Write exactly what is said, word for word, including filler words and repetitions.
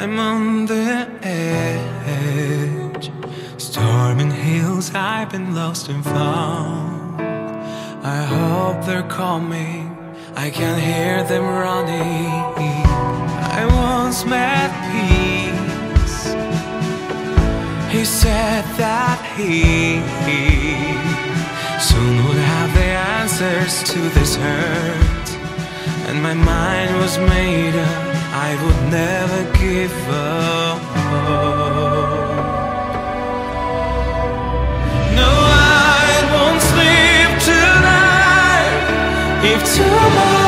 I'm on the edge. Storming hills, I've been lost and found. I hope they're coming, I can hear them running. I once met peace. He said that he soon would have the answers to this hurt, and my mind was made up, I would never give up. No, I won't sleep tonight if tomorrow